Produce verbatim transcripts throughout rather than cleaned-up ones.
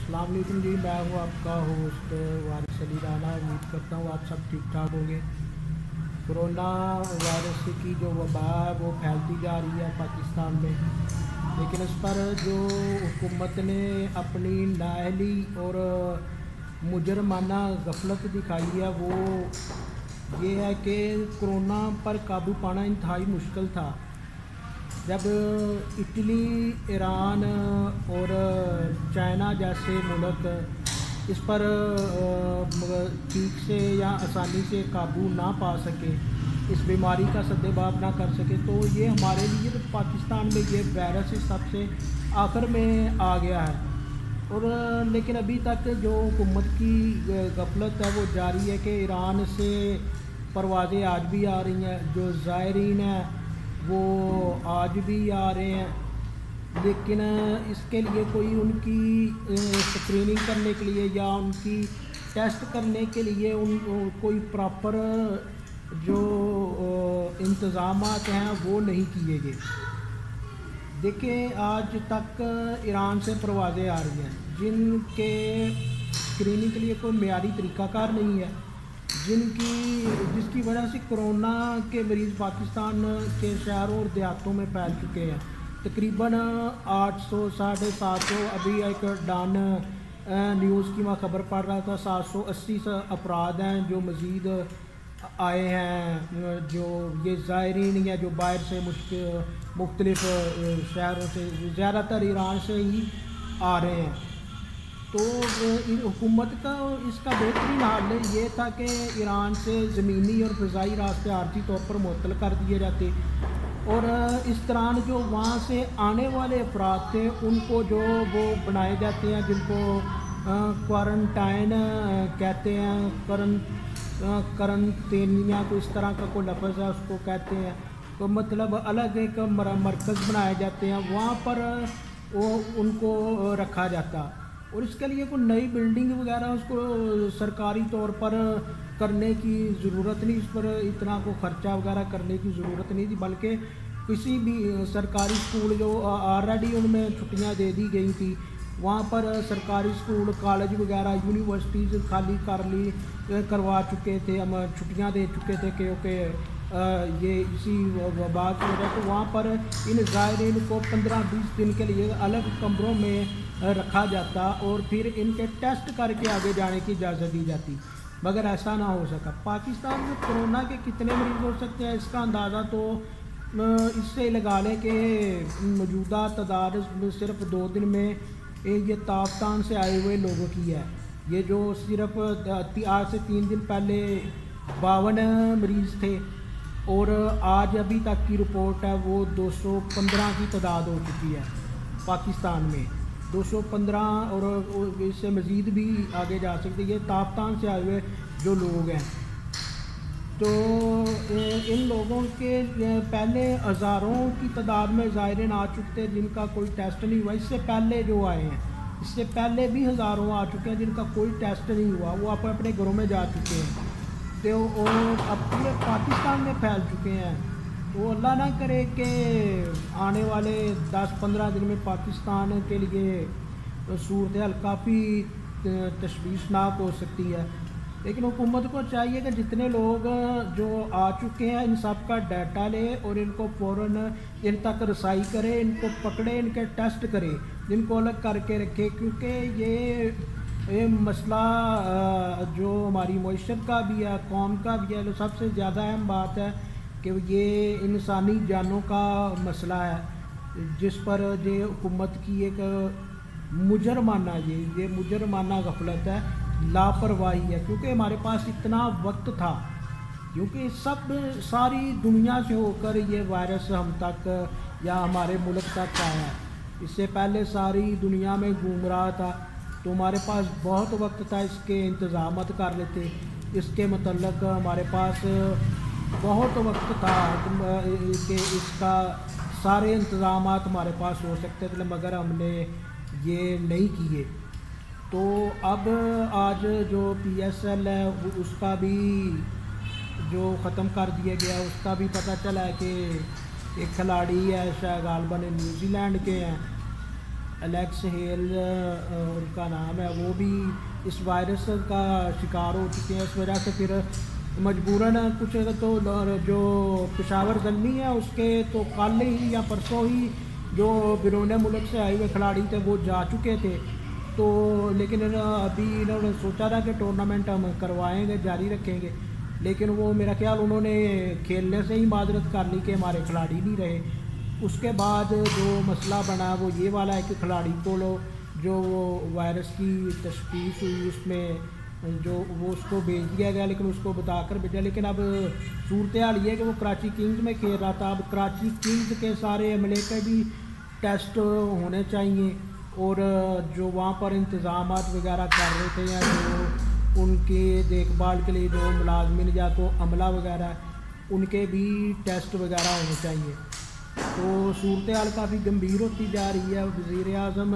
अस्सलाम वालेकुम जी। मैं हूँ आपका होस्ट वारिस अली राना। उम्मीद करता हूँ आप सब ठीक ठाक होंगे। कोरोना वायरस की जो वबा है वो फैलती जा रही है पाकिस्तान में, लेकिन इस पर जो हुकूमत ने अपनी नाअहली और मुजरमाना गफलत दिखाई है वो ये है कि कोरोना पर काबू पाना इंतहाई मुश्किल था। जब इटली, ईरान और चाइना जैसे मुल्क इस पर ठीक से या आसानी से काबू ना पा सके, इस बीमारी का सद्देबाब ना कर सके, तो ये हमारे लिए तो पाकिस्तान में ये वायरस सबसे आखिर में आ गया है। और लेकिन अभी तक जो हुकूमत की गफलत है वो जारी है कि ईरान से परवाज़ें आज भी आ रही हैं, जो ज़ायरीन हैं वो आज भी आ रहे हैं, लेकिन इसके लिए कोई उनकी स्क्रीनिंग करने के लिए या उनकी टेस्ट करने के लिए उन कोई प्रॉपर जो इंतज़ामात हैं वो नहीं किए गए। देखिए, आज तक ईरान से परवाज़ें आ रही हैं जिनके स्क्रीनिंग के लिए कोई मेयारी तरीक़ाकार नहीं है, जिनकी जिसकी वजह से कोरोना के मरीज़ पाकिस्तान के शहरों और देहातों में फैल चुके हैं। तकरीबन आठ सौ साढ़े सात सौ अभी एक डान न्यूज़ की मैं ख़बर पढ़ रहा था, सात सौ अस्सी अफराद हैं जो मज़ीद आए हैं, जो ये ज़ायरीन या जो बाहर से मुख्तलिफ शहरों से, ज़्यादातर ईरान से ही आ रहे हैं। तो हुकूमत का इसका बेहतरीन हल ये था कि ईरान से ज़मीनी और फ़िज़ाई रास्ते आर्जी तौर पर मुअत्तल कर दिए जाते, और इस दौरान जो वहाँ से आने वाले अफराद थे उनको जो वो बनाए जाते हैं, जिनको क्वारंटाइन कहते हैं, करन करंतनिया को इस तरह का कोई लफ्ज़ है उसको कहते हैं, तो मतलब अलग एक मरकज़ बनाए जाते हैं, वहाँ पर वो उनको रखा जाता। और इसके लिए कोई नई बिल्डिंग वगैरह उसको सरकारी तौर पर करने की ज़रूरत नहीं, इस पर इतना को ख़र्चा वगैरह करने की ज़रूरत नहीं थी, बल्कि किसी भी सरकारी स्कूल जो ऑलरेडी उनमें छुट्टियां दे दी गई थी, वहाँ पर सरकारी स्कूल, कॉलेज वगैरह, यूनिवर्सिटीज़ खाली कर ली करवा चुके थे, हम छुट्टियाँ दे चुके थे क्योंकि ये इसी वबा की वजह से वहाँ पर इन ज़ायरीन को पंद्रह बीस दिन के लिए अलग कमरों में रखा जाता और फिर इनके टेस्ट करके आगे जाने की इजाज़त दी जाती, मगर ऐसा ना हो सका। पाकिस्तान में कोरोना के कितने मरीज़ हो सकते हैं इसका अंदाज़ा तो इससे लगा लें कि मौजूदा तादाद सिर्फ दो दिन में ये ताफ्तान से आए हुए लोगों की है। ये जो सिर्फ आज से तीन दिन पहले बावन मरीज़ थे और आज अभी तक की रिपोर्ट है वो दो सौ पंद्रह की तादाद हो चुकी है पाकिस्तान में, दो सौ पंद्रह, और इससे मज़ीद भी आगे जा सकते। ये ताफ्तान से आए हुए जो लोग हैं, तो इन लोगों के पहले हज़ारों की तादाद में ज़ायरीन आ चुके थे जिनका कोई टेस्ट नहीं हुआ। इससे पहले जो आए हैं, इससे पहले भी हज़ारों आ चुके हैं जिनका कोई टेस्ट नहीं हुआ, वो अपने अपने घरों में जा चुके हैं, तो और अब पूरे पाकिस्तान में फैल चुके हैं। तो अल्लाह ना करे कि आने वाले दस पंद्रह दिन में पाकिस्तान के लिए सूरत हाल काफ़ी तशवीशनाक हो सकती है। लेकिन हुकूमत को चाहिए कि जितने लोग जो आ चुके हैं इन सब का डाटा ले और इनको फ़ौरन इन तक रसाई करे, इनको पकड़े, इनके टेस्ट करे, इनको अलग करके रखे, क्योंकि ये ये मसला जो हमारी मईशत का भी है, कौम का भी है, तो सबसे ज़्यादा अहम बात है कि ये इंसानी जानों का मसला है, जिस पर ये हुकूमत की एक मुजरमाना ये ये मुजरमाना गफलत है, लापरवाही है, क्योंकि हमारे पास इतना वक्त था, क्योंकि सब सारी दुनिया से होकर ये वायरस हम तक या हमारे मुल्क तक आया। इससे पहले सारी दुनिया में घूम रहा था, तो हमारे पास बहुत वक्त था इसके इंतज़ामत कर लेते, इसके मतलब हमारे पास बहुत वक्त था कि इसका सारे इंतज़ामात हमारे पास हो सकते थे, मगर हमने ये नहीं किए। तो अब आज जो पी एस एल है उसका भी जो ख़त्म कर दिया गया, उसका भी पता चला है कि एक खिलाड़ी है शायद गालबन न्यूजीलैंड के हैं, الیکس ہیل ان کا نام ہے، وہ بھی اس وائرس کا شکار ہو چکے ہیں. اس وجہ سے پھر مجبوراً کچھ تو جو پشاور زلمی ہے اس کے تو کل ہی یا پرسوں ہی جو بیرون ملک سے آئے ہوئے کھلاڑی تھے وہ جا چکے تھے. تو لیکن ابھی انہوں نے سوچا تھا کہ ٹورنامنٹ ہم کروائیں گے، جاری رکھیں گے، لیکن وہ میرا خیال انہوں نے کھیلنے سے ہی معذرت کر لی کہ ہمارے کھلاڑی نہیں رہے. اس کے بعد جو مسئلہ بنا وہ یہ والا ہے کہ کھلاڑی کو لو جو وہ وائرس کی تشخیص ہوئی اس میں جو وہ اس کو بھیج دیا گیا، لیکن اس کو بتا کر بھیجا. لیکن اب صورتحال یہ ہے کہ وہ کراچی کنگز میں کھیل رہا تھا. اب کراچی کنگز کے سارے عملے کے بھی ٹیسٹ ہونے چاہیے، اور جو وہاں پر انتظامات وغیرہ کر رہے تھے یا جو ان کے دیکھ بھال کے لیے جو ملازمین یا تو عملہ وغیرہ ان کے بھی ٹیسٹ وغیرہ ہونے چاہیے. تو صورتحال کافی گمبھیر ہوتی جا رہی ہے. وزیر اعظم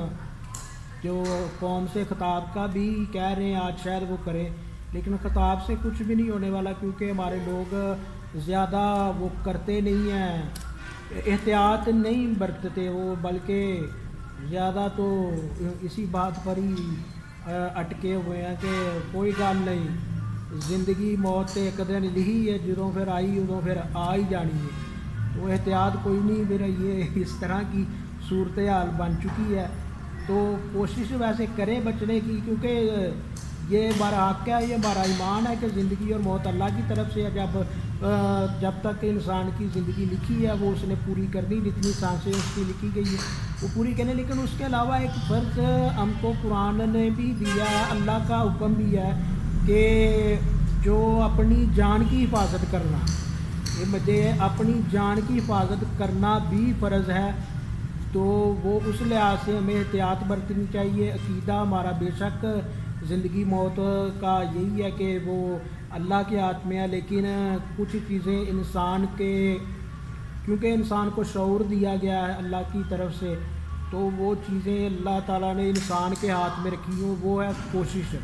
جو قوم سے خطاب کا بھی کہہ رہے ہیں آج شاید وہ کریں، لیکن خطاب سے کچھ بھی نہیں ہونے والا، کیونکہ ہمارے لوگ زیادہ وہ کرتے نہیں ہیں، احتیاط نہیں برتتے وہ، بلکہ زیادہ تو اسی بات پر ہی اٹکے ہوئے ہیں کہ کوئی گل نہیں، زندگی موت ایک دن لکھی ہے، جدوں پھر آئی ادوں پھر آ ہی جانی ہے. تو احتیاط کوئی نہیں. میرا یہ اس طرح کی صورتحال بن چکی ہے. تو کوشش ویسے کریں بچنے کی، کیونکہ یہ ہمارا حق ہے، یہ ہمارا ایمان ہے کہ زندگی اور موت اللہ کی طرف سے ہے. جب جب تک انسان کی زندگی لکھی ہے وہ اس نے پوری کرنی، جتنی سانسیں اس کی لکھی گئی ہے وہ پوری کرنی. لیکن اس کے علاوہ ایک فرض ہم کو قرآن نے بھی دیا ہے، اللہ کا حکم بھی ہے کہ جو اپنی جان کی حفاظت کرنا، یہ اپنی جان کی حفاظت کرنا بھی فرض ہے. تو وہ اس لحاظ سے ہمیں احتیاط برتنی چاہیے. عقیدہ ہمارا بے شک زندگی موت کا یہی ہے کہ وہ اللہ کے ہاتھ میں ہے، لیکن کچھ چیزیں انسان کے، کیونکہ انسان کو شعور دیا گیا ہے اللہ کی طرف سے، تو وہ چیزیں اللہ تعالیٰ نے انسان کے ہاتھ میں رکھی ہوں. وہ ہے کوشش.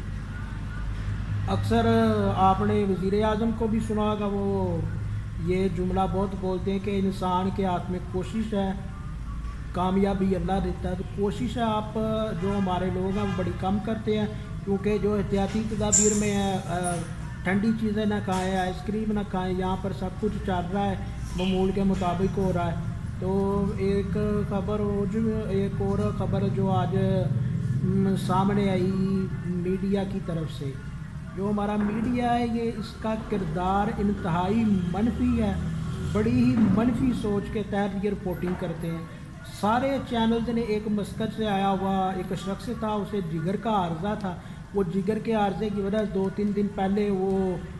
اکثر آپ نے وزیر اعظم کو بھی سنا ہوگا، وہ یہ جملہ بہت بولتے ہیں کہ انسان کے ہاتھ میں کوشش ہے، کامیابی اللہ دیتا ہے. تو کوشش ہے آپ جو ہمارے لوگ ہیں وہ بڑی کم کرتے ہیں، کیونکہ جو احتیاطی تدابیر میں ہے ٹھنڈی چیزیں نہ کھائیں، آئس کریم نہ کھائیں، یہاں پر سب کچھ چل رہا ہے معمول کے مطابق ہو رہا ہے. تو ایک خبر ایک اور خبر جو آج سامنے آئی میڈیا کی طرف سے، جو ہمارا میڈیا ہے یہ اس کا کردار انتہائی منفی ہے، بڑی ہی منفی سوچ کے تحت یہ رپورٹنگ کرتے ہیں. سارے چینلز نے ایک مسقط سے آیا ہوا ایک شخص تھا، اسے جگر کا عارضہ تھا، وہ جگر کے عارضے کی وجہ سے دو تین دن پہلے وہ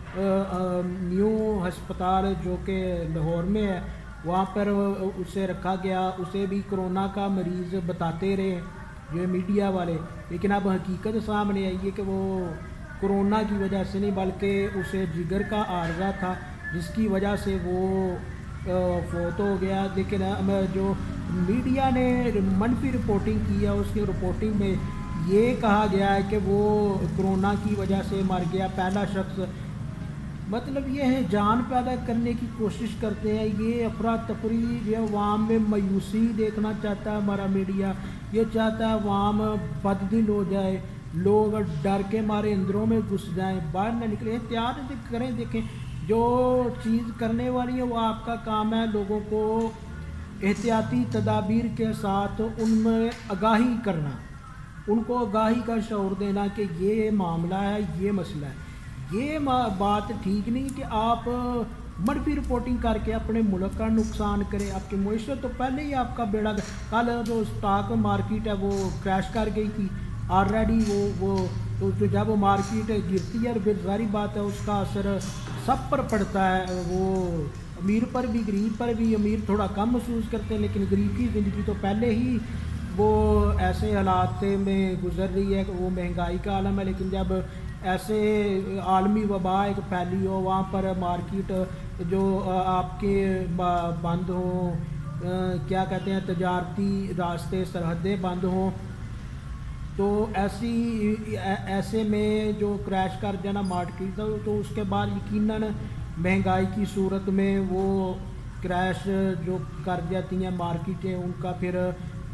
نیو ہسپتال جو کہ لاہور میں ہے وہاں پر اسے رکھا گیا. اسے بھی کرونا کا مریض بتاتے رہے یہ میڈیا والے، لیکن اب حقیقت سامنے آئی ہے کہ وہ کرونا کی وجہ سے نہیں بلکہ اسے جگر کا عارضہ تھا، جس کی وجہ سے وہ فوت ہو گیا. لیکن جو میڈیا نے منفی رپورٹنگ کی ہے، اس کی رپورٹنگ میں یہ کہا گیا ہے کہ وہ کرونا کی وجہ سے مر گیا پہلا شخص. مطلب یہ ہے جان پیدا کرنے کی کوشش کرتے ہیں، یہ افراتفری یہ عوام میں مایوسی دیکھنا چاہتا ہے. ہمارا میڈیا یہ چاہتا ہے عوام بددل ہو جائے، لوگ ڈر کے مارے اندروں میں گھس جائیں، باہر نہ نکلیں. احتیاط کریں. دیکھیں جو چیز کرنے والی ہے وہ آپ کا کام ہے لوگوں کو احتیاطی تدابیر کے ساتھ ان میں آگاہی کرنا، ان کو آگاہی کا شعور دینا کہ یہ معاملہ ہے، یہ مسئلہ ہے. یہ بات ٹھیک نہیں کہ آپ منفی رپورٹنگ کر کے اپنے ملک کا نقصان کریں. آپ کی معیشت تو پہلے ہی آپ کا بیڑا، کل جو اسٹاک مارکیٹ ہے وہ کریش کر گئی تھی آلریڈی. وہ وہ تو جب وہ مارکیٹ گرتی ہے پھر ظاہری بات ہے اس کا اثر سب پر پڑتا ہے، وہ امیر پر بھی غریب پر بھی. امیر تھوڑا کم محسوس کرتے ہیں، لیکن غریب کی زندگی تو پہلے ہی وہ ایسے حالات میں گزر رہی ہے کہ وہ مہنگائی کا عالم ہے. لیکن جب ایسے عالمی وبا ایک پھیلی ہو، وہاں پر مارکیٹ جو آپ کے بند ہوں، کیا کہتے ہیں تجارتی راستے سرحدیں بند ہوں، تو ایسی ایسے میں جو کریش کر جانا مارکیٹ تو اس کے بعد یقیناً مہنگائی کی صورت میں وہ کریش جو کر جاتی ہیں مارکیٹیں، ان کا پھر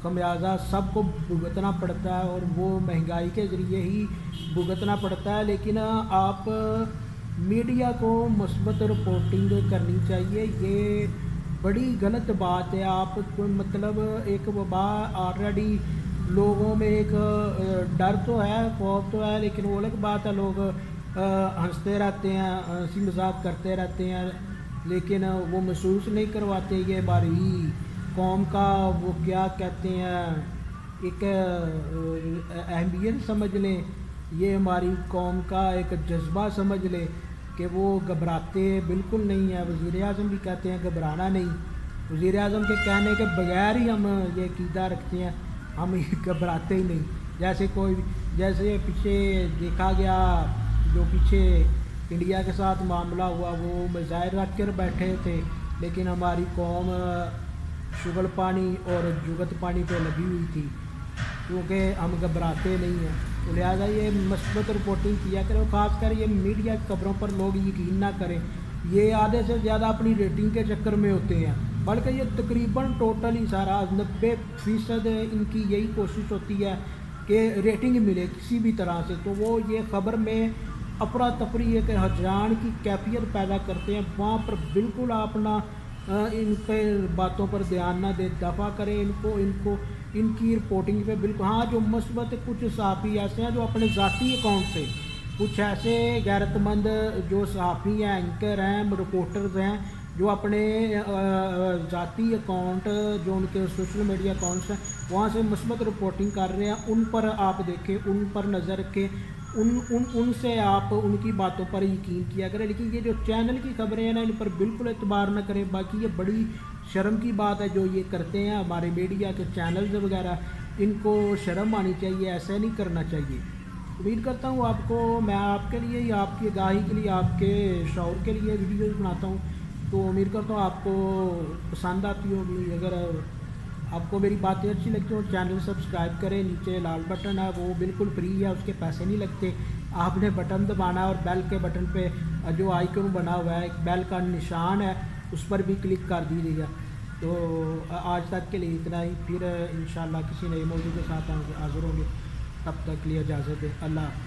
खमियाजा सब को भुगतना पड़ता है और वो महंगाई के ज़रिए ही भुगतना पड़ता है। लेकिन आप मीडिया को मुस्बत रिपोर्टिंग करनी चाहिए, ये बड़ी गलत बात है। आप मतलब एक वबा ऑलरेडी लोगों में एक डर तो है, खौफ तो है, लेकिन वो अलग बात है, लोग हंसते रहते हैं, हंसी मजाक करते रहते हैं, लेकिन वो महसूस नहीं करवाते ये हमारी कौम का वो क्या कहते हैं एक अहमियत समझ लें, ये हमारी कौम का एक जज्बा समझ लें कि वो घबराते बिल्कुल नहीं है। वज़ीर आज़म भी कहते हैं घबराना नहीं, वज़ीर आज़म के कहने के बगैर ही हम ये क़ीदा रखते हैं, हम घबराते ही नहीं। जैसे कोई जैसे पीछे देखा गया, जो पीछे इंडिया के साथ मामला हुआ, वो मिसाइल रख कर बैठे थे, लेकिन हमारी कौम शुगल पानी और जुगत पानी पे लगी हुई थी, क्योंकि हम घबराते नहीं हैं। तो लिहाजा ये मस्बत रिपोर्टिंग किया करें, ख़ासकर ये मीडिया की खबरों पर लोग यकीन ना करें, ये आधे से ज़्यादा अपनी रेटिंग के चक्कर में होते हैं, बल्कि ये तकरीबन टोटल ही सारा नब्बे फ़ीसद इनकी यही कोशिश होती है कि रेटिंग मिले किसी भी तरह से। तो वो ये ख़बर में अफरा तफरी एक हजान की कैफियत पैदा करते हैं, वहाँ पर बिल्कुल अपना इन पे बातों पर ध्यान ना दे, दफ़ा करें इनको इनको इनकी रिपोर्टिंग पे बिल्कुल। हाँ, जो मुस्बत कुछ सहाफ़ी ऐसे हैं जो अपने ज़ाती अकाउंट से, कुछ ऐसे गैरतमंद जो सहाफ़ी हैं, एंकर हैं, रिपोर्टर्स हैं, जो अपने ज़ाती अकाउंट जो उनके सोशल मीडिया अकाउंट्स हैं वहाँ से मुस्बत रिपोर्टिंग कर रहे हैं, उन पर आप देखें, उन पर नज़र रखें, उन उन उनसे आप उनकी बातों पर यकीन किया करें। लेकिन ये जो चैनल की खबरें हैं ना, इन पर बिल्कुल एतबार न करें। बाकी ये बड़ी शर्म की बात है जो ये करते हैं हमारे मीडिया के चैनल्स वगैरह, इनको शर्म आनी चाहिए, ऐसा नहीं करना चाहिए। उम्मीद करता हूँ आपको मैं आपके लिए, आपकी आगाही के लिए, आपके शौर के लिए वीडियोस बनाता हूँ, तो उम्मीद करता हूँ आपको पसंद आती होगी। अगर आपको मेरी बातें अच्छी लगती हो, चैनल सब्सक्राइब करें, नीचे लाल बटन है वो बिल्कुल फ्री है, उसके पैसे नहीं लगते, आपने बटन दबाना है और बेल के बटन पे जो आइकन बना हुआ है, एक बेल का निशान है, उस पर भी क्लिक कर दीजिएगा। तो आज तक के लिए इतना ही, फिर इंशाल्लाह किसी नए मौजू के साथ हाज़िर होंगे, तब तक के लिए इजाज़त है। अल्लाह।